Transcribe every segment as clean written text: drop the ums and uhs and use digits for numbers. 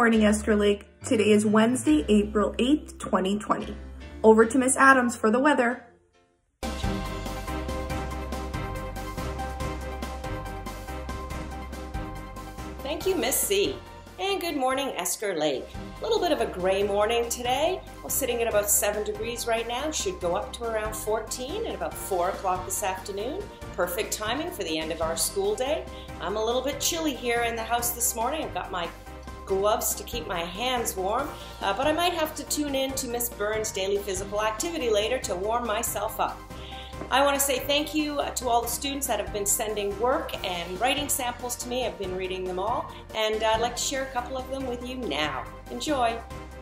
morning, Esther Lake. Today is Wednesday, April 8th, 2020. Over to Miss Adams for the weather. Thank you, Miss C. And good morning, Esker Lake. A little bit of a gray morning today. We're sitting at about 7 degrees right now. Should go up to around 14 at about 4 o'clock this afternoon. Perfect timing for the end of our school day. I'm a little bit chilly here in the house this morning. I've got my gloves to keep my hands warm, but I might have to tune in to Miss Burns' daily physical activity later to warm myself up. I want to say thank you to all the students that have been sending work and writing samples to me. I've been reading them all, and I'd like to share a couple of them with you now. Enjoy!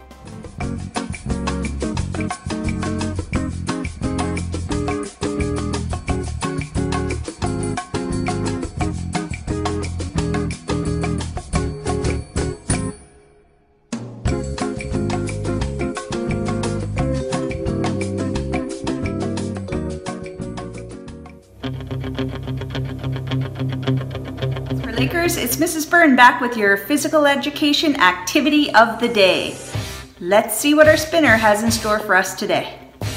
Lakers, it's Mrs. Byrne back with your physical education activity of the day. Let's see what our spinner has in store for us today.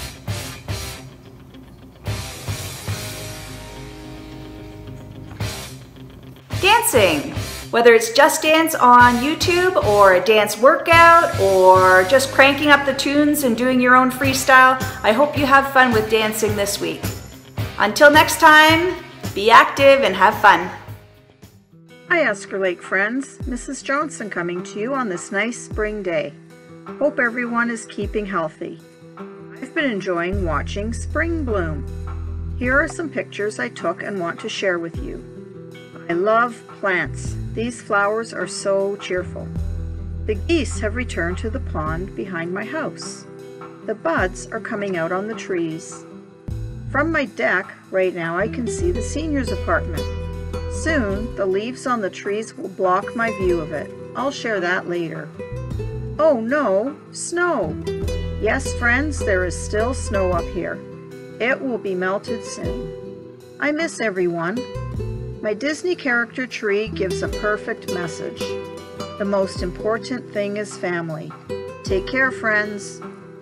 Dancing! Whether it's Just Dance on YouTube or a dance workout or just cranking up the tunes and doing your own freestyle, I hope you have fun with dancing this week. Until next time, be active and have fun. Hi Esker Lake friends, Mrs. Johnson coming to you on this nice spring day. Hope everyone is keeping healthy. I've been enjoying watching spring bloom. Here are some pictures I took and want to share with you. I love plants. These flowers are so cheerful. The geese have returned to the pond behind my house. The buds are coming out on the trees. From my deck right now I can see the seniors' apartment. Soon, the leaves on the trees will block my view of it. I'll share that later. Oh no, snow! Yes, friends, there is still snow up here. It will be melted soon. I miss everyone. My Disney character tree gives a perfect message. The most important thing is family. Take care, friends.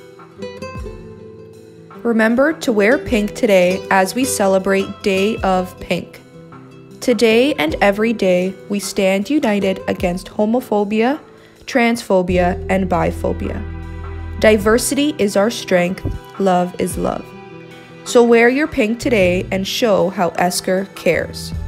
Remember to wear pink today as we celebrate Day of Pink. Today and every day, we stand united against homophobia, transphobia, and biphobia. Diversity is our strength, love is love. So wear your pink today and show how Esker cares.